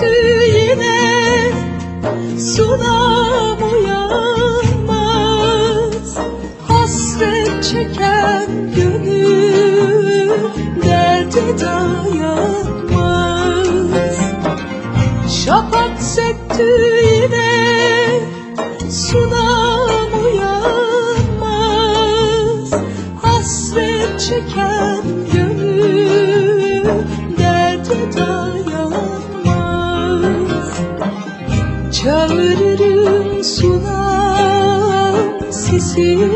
yine sunam uyanmaz. Hasret çeken gönül derde dayanmaz. Şafak söktü yine sunam uyanmaz. Hasret çeken gönül derde dayanmaz. Çağırırım sunam, sesim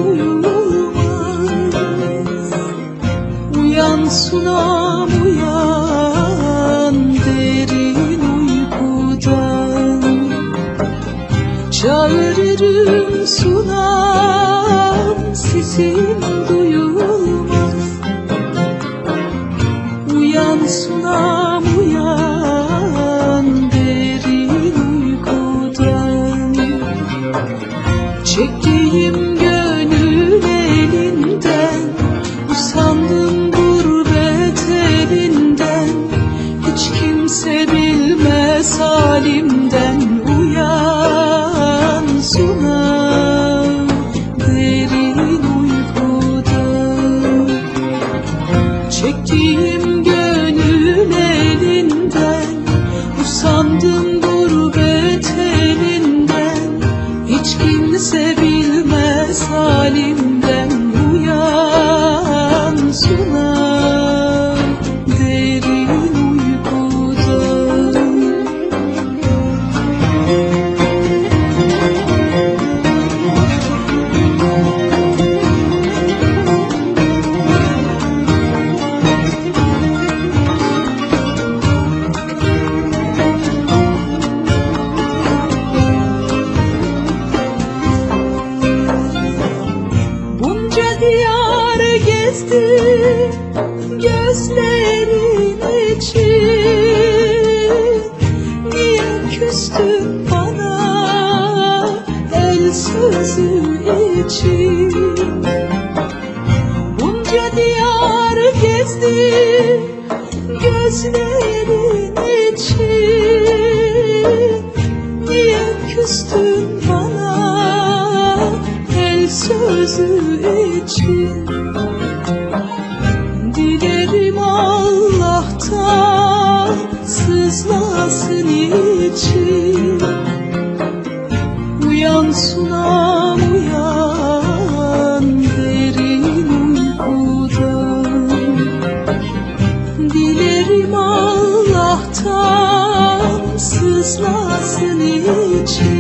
duyulmaz. Uyan sunam uyan, derin uykudan. Çağırırım sunam, sesim duyulmaz. Uyan sunam uyan, derin uykudan. Çektiğim gönül elinden, usandım gurbet elinden. Hiç kimse bilmez halimden. Uyan sunam, derin uykudan. Çektiğim gönül elinden, usandım gurbet elinden. Hiç kimse bilmez halimden. Uyan sunam, derin uykudan. Diyar gezdi gözlerin için. Niye küstün bana el sözü için? Bunca diyar gezdi gözlerin için. Niye küstün bana el sözü için? Dilerim Allah'tan sızlasın için. Uyan sunam uyan, derin uykudan. Dilerim Allah'tan sızlasın için.